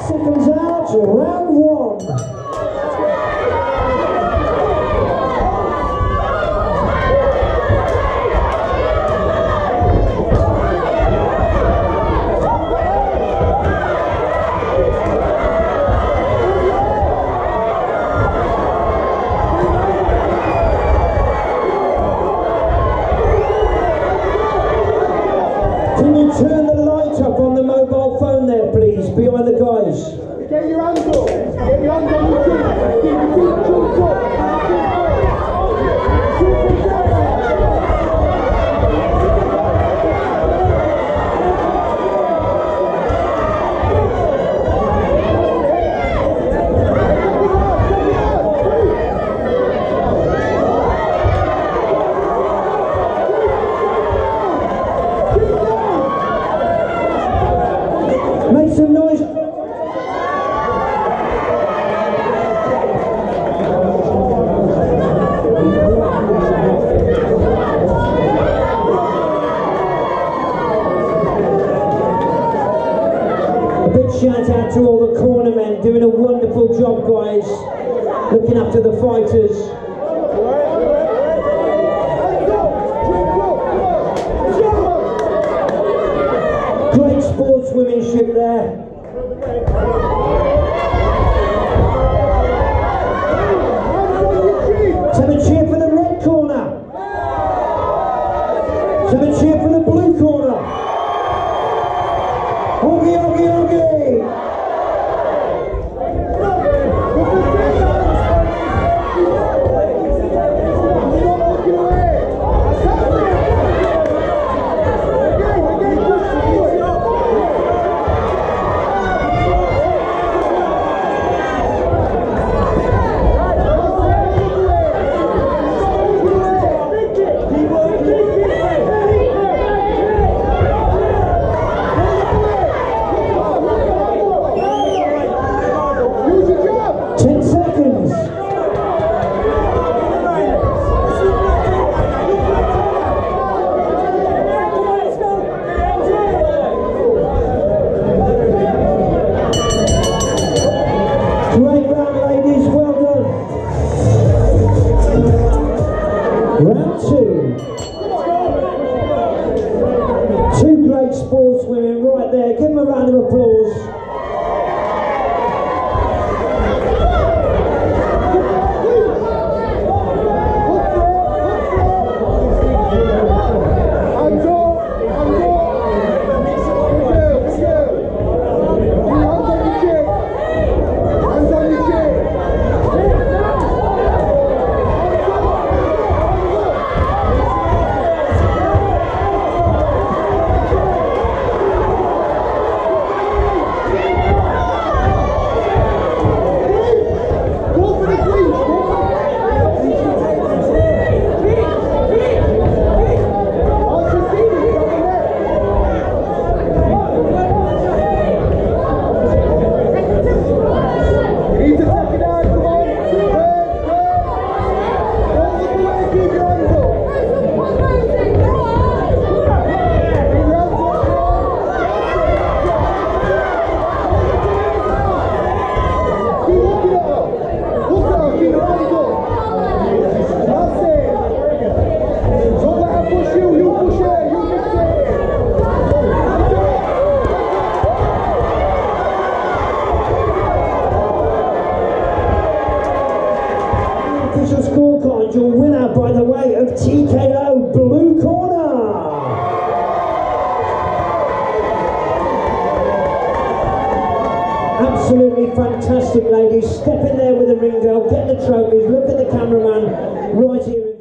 Seconds out, round one. Can you turn the light up on the mobile phone there, please, behind the guys? Get your hands up. Get your hands on your chin. Keep your feet chunked up. Make some noise. A big shout out to all the corner men doing a wonderful job, guys, looking after the fighters. Great sportswomanship there. Have a cheer for the red corner. Have a cheer for the blue corner. Oogie, oogie, oogie. Great round, ladies, well done. Round two. Two great sportswomen right there. Give them a round of applause. Official scorecard, your winner by the way of TKO, blue corner. Absolutely fantastic, ladies. Step in there with the ring girl, get the trophies, look at the cameraman right here.